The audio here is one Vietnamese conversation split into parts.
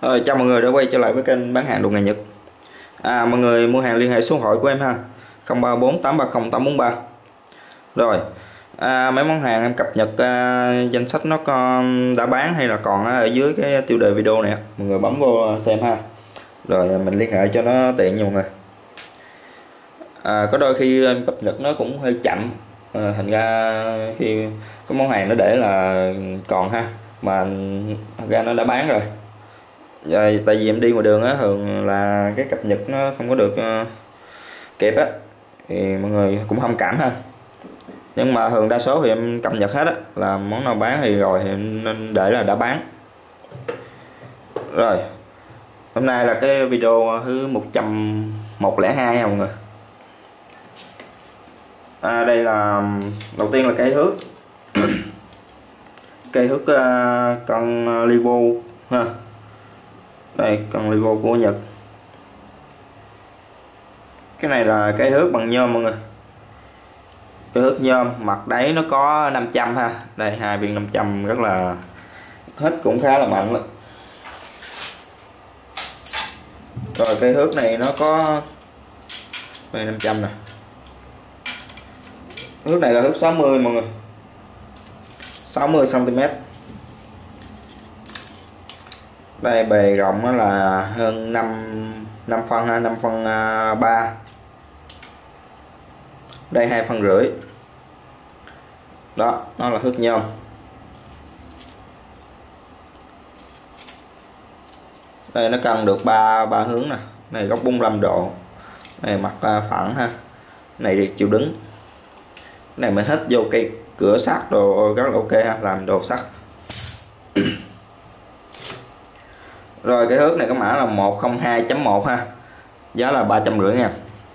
Chào mọi người đã quay trở lại với kênh bán hàng đồ ngày Nhật. Mọi người mua hàng liên hệ số điện thoại của em ha, 0348308843. Rồi, mấy món hàng em cập nhật danh sách nó còn đã bán hay là còn ở dưới cái tiêu đề video này, mọi người bấm vô xem ha. Rồi mình liên hệ cho nó tiện nha mọi người. Có đôi khi em cập nhật nó cũng hơi chậm, thành ra khi có món hàng nó để là còn ha, mà thật ra nó đã bán rồi. Tại vì em đi ngoài đường á, thường là cái cập nhật nó không có được kịp á, thì mọi người cũng thông cảm ha. Nhưng mà thường đa số thì em cập nhật hết á, là món nào bán thì rồi thì em nên để là đã bán. Rồi, hôm nay là cái video thứ 102 nha mọi người. Đây là đầu tiên là cây hước. Cây hước con Livo ha. Đây, con Livo của Nhật. Cái này là cây hước bằng nhôm mọi người. Cây hước nhôm, mặt đáy nó có 500 ha. Đây, 2 viên 500 rất là hết, cũng khá là mạnh luôn. Rồi cây hước này nó có đây 500 nè. Hước này là hước 60 mọi người, 60 cm. Đây bề rộng nó là hơn 5 phân ha, 5 phân 3. Đây 2 phân rưỡi. Đó, nó là hước nhôm. Đây nó cân được 3 hướng nè. Này góc 45 độ. Này mặt phẳng ha. Này chiều đứng. Này mình hết vô cây cửa sắt đồ rất là ok ha, làm đồ sắt. Rồi cái hước này có mã là 102.1 ha. Giá là 350 nha.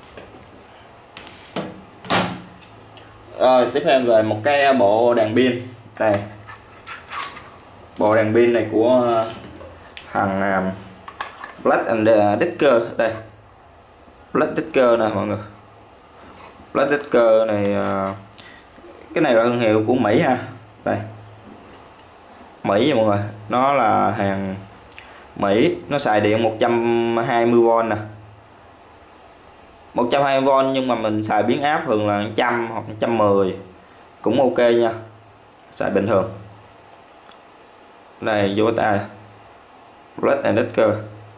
Rồi tiếp theo về một cái bộ đèn pin. Đây. Bộ đèn pin này của thằng Black and Decker. Đây. Black Decker nè mọi người. Black Decker này, cái này là thương hiệu của Mỹ ha. Đây. Mỹ nha mọi người. Nó là hàng Mỹ, nó xài điện 120V nè. 120V nhưng mà mình xài biến áp thường là 100 hoặc 110 cũng ok nha. Xài bình thường. Đây vô tay. Black and Decker.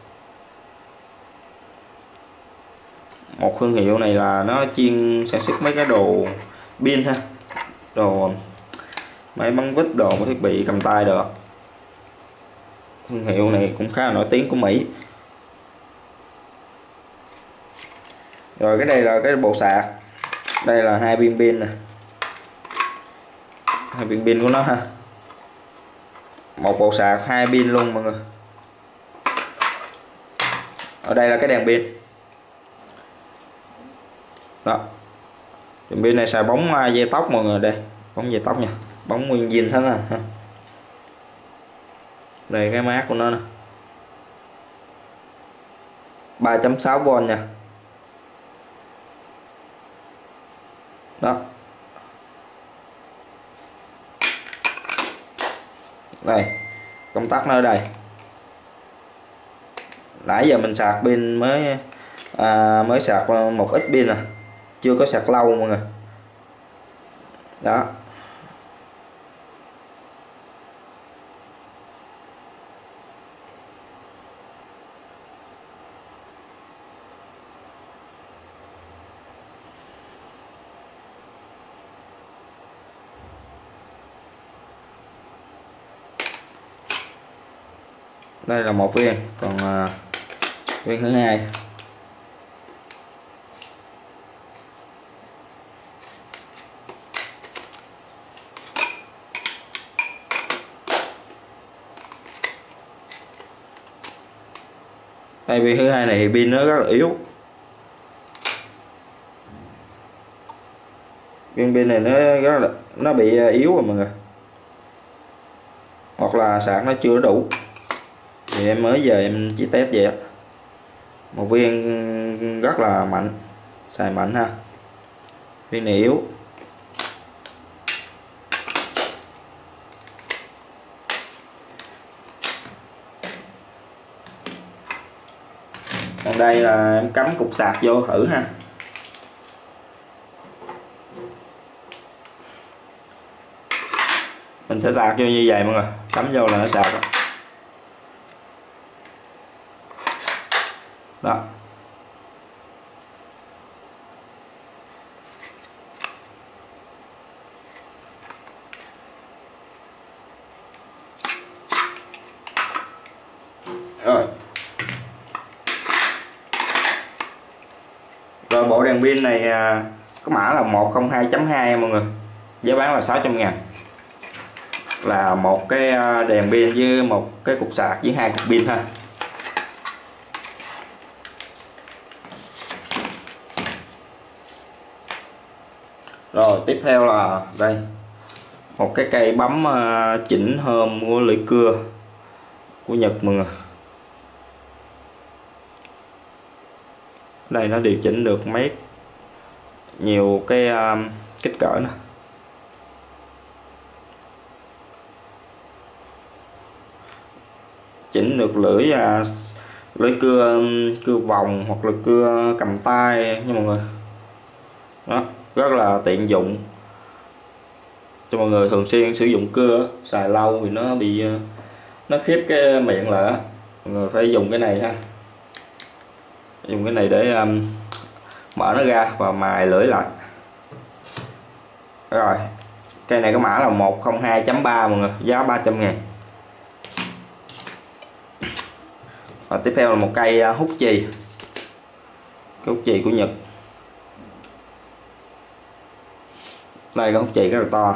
Một thương hiệu này là nó chuyên sản xuất mấy cái đồ pin ha. Đồ máy bắn vít, đồ thiết bị cầm tay được. Thương hiệu này cũng khá là nổi tiếng của Mỹ. Rồi cái đây là cái bộ sạc. Đây là 2 viên pin nè. 2 viên pin của nó ha. Một bộ sạc 2 pin luôn mọi người. Ở đây là cái đèn pin. Đó. Đèn pin này xài bóng dây tóc mọi người, đây. Bóng dây tóc nha. Bóng nguyên zin hết ha. Đây cái mát của nó nè. 3.6V nha. Đó. Đây, công tắc nó ở đây. Nãy giờ mình sạc pin mới sạc một ít pin nè, chưa có sạc lâu mọi người. Đó. Đây là một viên, còn viên thứ hai. Đây viên thứ hai này thì pin nó rất là yếu. Viên pin này nó bị yếu rồi mọi người. Hoặc là sạc nó chưa đủ. Thì em mới giờ em chỉ test vậy á. Một viên rất là mạnh, xài mạnh ha. Viên này yếu. Còn đây là em cắm cục sạc vô thử ha. Mình sẽ sạc vô như vậy mọi người, cắm vô là nó sạc đó. Đó. Rồi. Rồi bộ đèn pin này có mã là 102.2 mọi người. Giá bán là 600.000. Là một cái đèn pin với một cái cục sạc với 2 cục pin ha. Rồi tiếp theo là đây, một cái cây bấm chỉnh hơm của lưỡi cưa của Nhật mọi người. Đây nó điều chỉnh được mấy nhiều cái kích cỡ nè. Chỉnh được lưỡi cưa vòng hoặc là cưa cầm tay nha mọi người. Đó, rất là tiện dụng cho mọi người thường xuyên sử dụng cưa, xài lâu thì nó bị nó khiếp cái miệng lại, mọi người phải dùng cái này ha. Dùng cái này để mở nó ra và mài lưỡi lại. Rồi cây này có mã là 102.3 mọi người, giá 300.000. Và tiếp theo là một cây hút chì, cái hút chì của Nhật. Đây cái hút chì rất là to.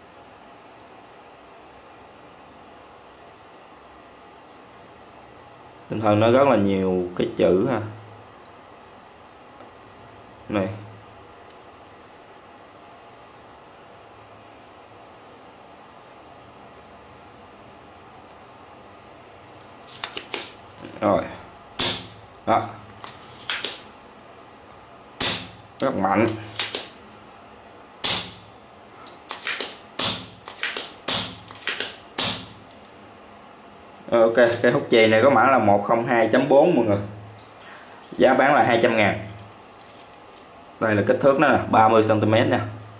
Tinh thần nó rất là nhiều cái chữ ha. Này. Rồi. Đó. Rất mạnh. Ok, cây hút chì này có mã là 102.4 mọi người. Giá bán là 200.000. Đây là kích thước nó nè, 30 cm nha.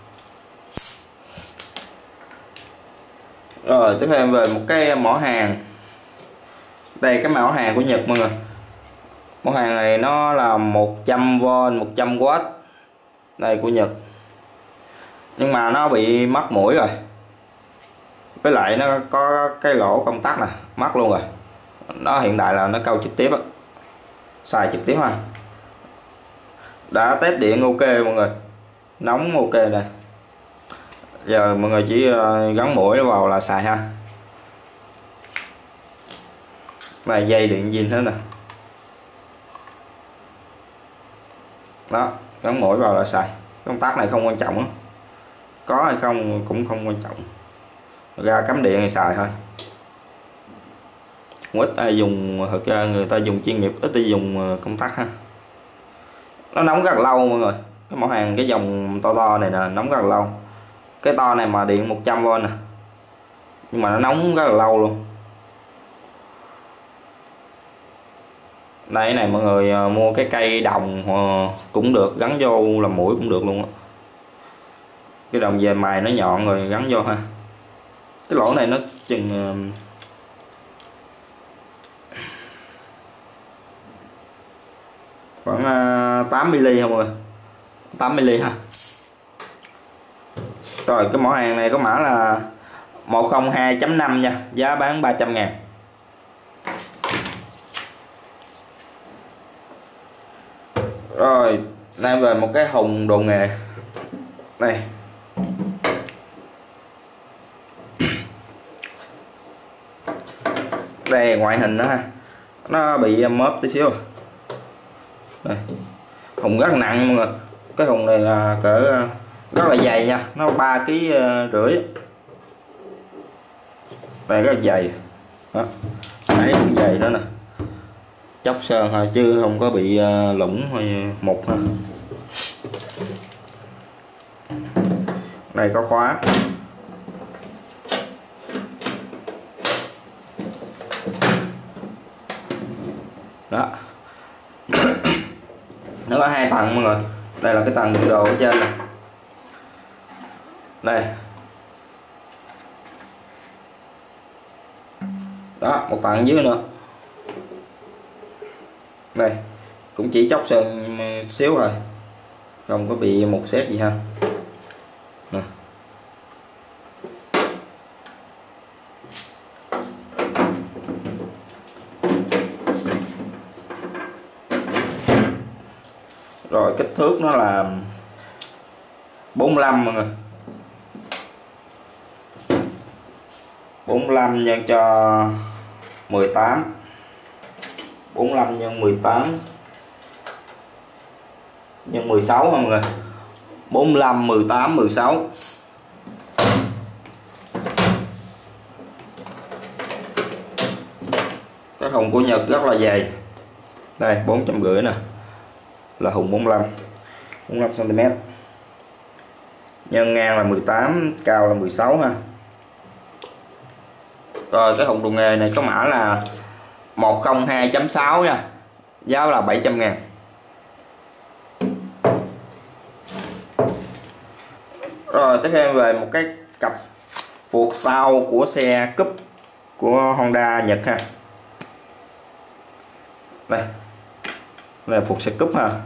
Rồi tiếp theo về một cái mỏ hàng. Đây cái mỏ hàng của Nhật mọi người. Mỏ hàng này nó là 100V 100W. Đây của Nhật. Nhưng mà nó bị mất mũi rồi. Với lại nó có cái lỗ công tắc nè, mất luôn rồi. Nó hiện tại là nó câu trực tiếp á. Xài trực tiếp ha. Đã test điện ok mọi người. Nóng ok nè. Giờ mọi người chỉ gắn mũi vào là xài ha. Này dây điện zin hết nè. Đó, gắn mũi vào là xài. Công tắc này không quan trọng á. Có hay không cũng không quan trọng. Ra cắm điện thì xài thôi. Không ít ai dùng, thực ra người ta dùng chuyên nghiệp, ít ai dùng công tắc ha. Nó nóng rất là lâu mọi người. Cái mẫu hàng cái dòng to này nè nóng rất là lâu. Cái to này mà điện 100V nè, nhưng mà nó nóng rất là lâu luôn. Đây này mọi người mua cái cây đồng cũng được, gắn vô làm mũi cũng được luôn á. Cái đồng về mài nó nhọn rồi gắn vô ha. Cái lỗ này nó chừng khoảng 8mm không mọi người, 8mm ha. Rồi cái mẫu hàng này có mã là 102.5 nha, giá bán 300.000. Rồi đang về một cái hùng đồ nghề này. Đây ngoại hình đó ha, nó bị móp tí xíu. Đây hùng rất là nặng mọi người. Cái hùng này là cỡ rất là dày nha, nó 3,5 kg. Đây rất là dày đó. Đấy dày đó nè, chóc sơn thôi chứ không có bị lủng hay mục ha. Đây có khóa. Đó. Nó có 2 tầng mọi người. Đây là cái tầng đựng đồ ở trên này. Đây. Đó, một tầng dưới nữa. Đây, cũng chỉ chóc sơn xíu thôi, không có bị một xét gì ha. Nè. Rồi kích thước nó là 45 mọi người. 45 nhân cho 18. 45 nhân 18 nhân 16 không mọi người. 45 18 16. Cái thùng của Nhật rất là dày. Đây 450 nè. Là thùng 45 cm. Nhân ngang là 18, cao là 16 ha. Rồi cái thùng đồ nghề này có mã là 102.6 nha. Giá là 700.000. Rồi tiếp theo về một cái cặp phuộc sau của xe Cúp của Honda Nhật ha. Đây. Đây là phuộc xe Cúp ha.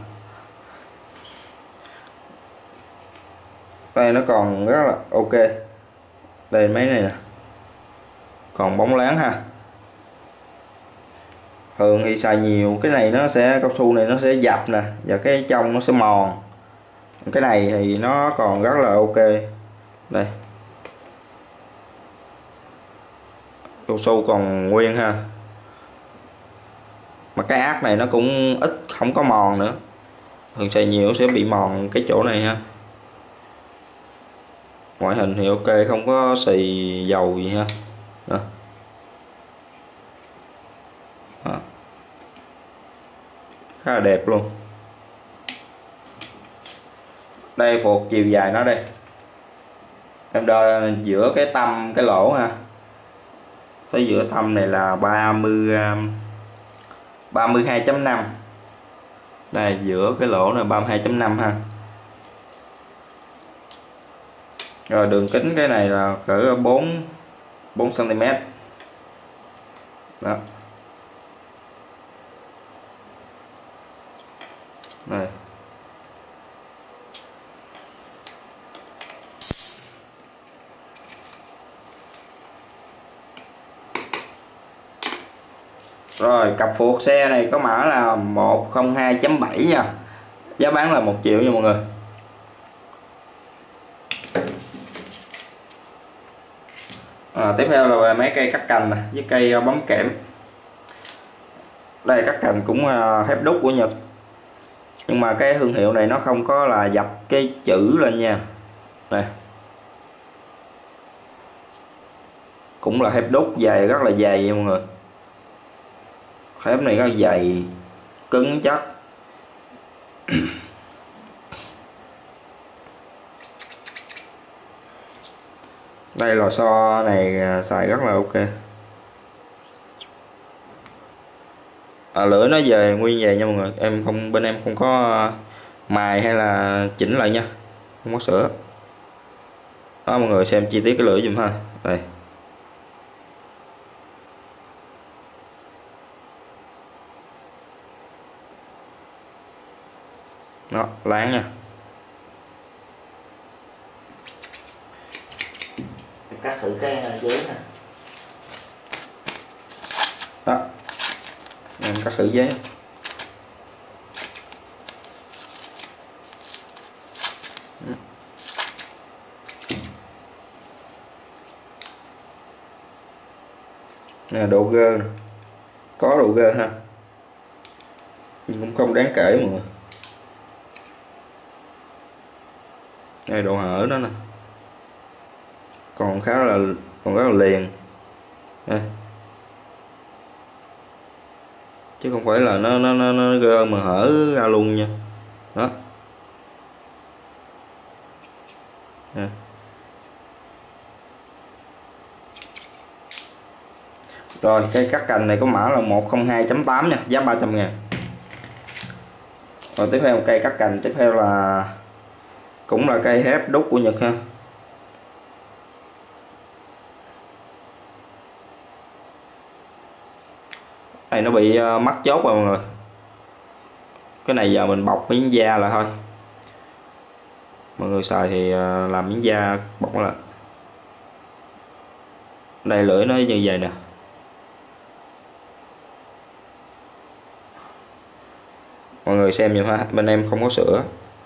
Đây nó còn rất là ok. Đây mấy này nè. Còn bóng láng ha. Thường thì xài nhiều cái này nó sẽ cao su này nó sẽ dập nè, và cái trong nó sẽ mòn. Cái này thì nó còn rất là ok. Đây. Cao su còn nguyên ha. Mà cái ác này nó cũng ít, không có mòn nữa. Thường xài nhiều sẽ bị mòn cái chỗ này ha. Ngoại hình thì ok, không có xì dầu gì ha. Đó. Đó. Khá là đẹp luôn. Đây phuộc chiều dài nó đây. Em đo giữa cái tâm cái lỗ ha. Tới giữa tâm này là 32.5. Đây giữa cái lỗ này 32.5 ha. Rồi đường kính cái này là cỡ 4 cm. Đó. Đây. Rồi cặp phuộc xe này có mã là 102.7 nha. Giá bán là 1 triệu nha mọi người. Tiếp theo là về mấy cây cắt cành này, với cây bấm kẽm. Đây cắt cành cũng thép đúc của Nhật. Nhưng mà cái thương hiệu này nó không có là dập cái chữ lên nha. Đây. Cũng là thép đúc dày, rất là dày nha mọi người. Thép này rất là dày, cứng chắc. Đây lò xo này xài rất là ok. Lửa nó về nguyên về nha mọi người. Bên em không có mài hay là chỉnh lại nha, không có sửa. Đó mọi người xem chi tiết cái lửa giùm ha. Đây. Đó, láng nha. Cắt thử cái giấy nè. Đó. Em cắt thử giấy. Nè độ gơ nè. Có độ gơ ha. Nhưng cũng không đáng kể mọi người. Đây độ hở nó nè. Còn rất là liền. Đây. Chứ không phải là nó gơ mà hở ra luôn nha. Đó. Đây. Rồi cây cắt cành này có mã là 102.8 nha, giá 300.000. Rồi tiếp theo một cây cắt cành, tiếp theo là cũng là cây hép đúc của Nhật ha. Này nó bị mắc chốt rồi mọi người. Cái này giờ mình bọc miếng da lại thôi. Mọi người xài thì làm miếng da bọc lại. Đây lưỡi nó như vậy nè. Mọi người xem giùm ha, bên em không có sữa.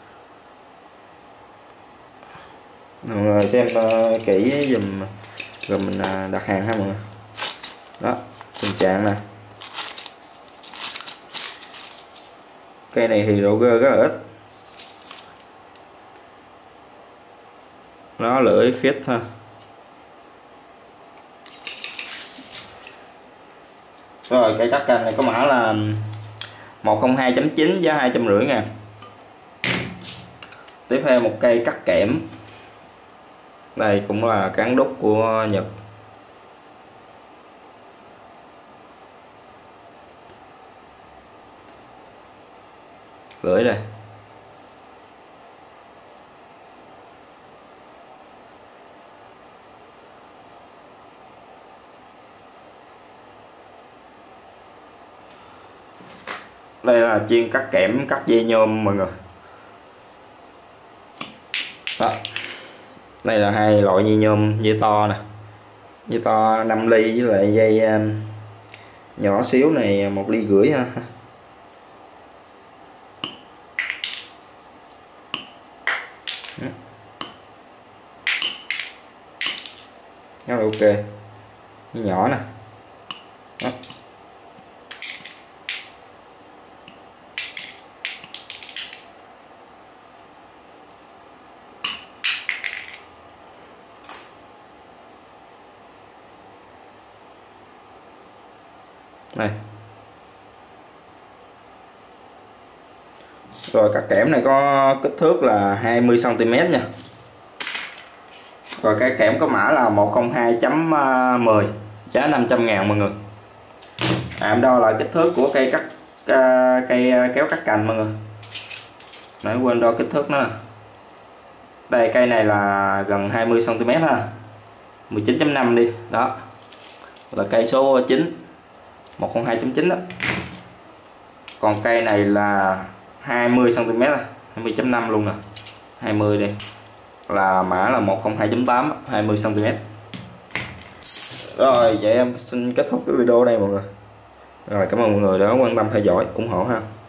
Mọi người xem kỹ dùm rồi mình đặt hàng ha mọi người. Đó, tình trạng nè. Cây này thì độ gơ rất là ít. Nó lưỡi khít ha. Rồi cây cắt cành này có mã là 102.9 giá 250.000. Tiếp theo một cây cắt kẽm. Đây cũng là cán đúc của Nhật. Lưỡi đây. Đây là chiên cắt kẽm, cắt dây nhôm mọi người. Đó. Đây là hai loại dây nhôm, dây to nè. Dây to 5 ly với lại dây nhỏ xíu này 1,5 ly ha. Rất là ok. Dây nhỏ nè. Đó. Này. Rồi cắt kẽm này có kích thước là 20 cm nha. Rồi cái kẽm có mã là 102.10 giá 500.000 mọi người. Em đo là kích thước của cây cắt cây kéo cắt cành mọi người. Nãy quên đo kích thước nó nè. Đây cây này là gần 20 cm ha. 19.5 đi. Đó. Là cây số 9. 102.9 đó. Còn cây này là 20 cm, 20.5 luôn nè. 20 đi. Là mã là 102.8, 20 cm. Rồi, vậy em xin kết thúc cái video đây mọi người. Rồi, cảm ơn mọi người đã quan tâm theo dõi, ủng hộ ha.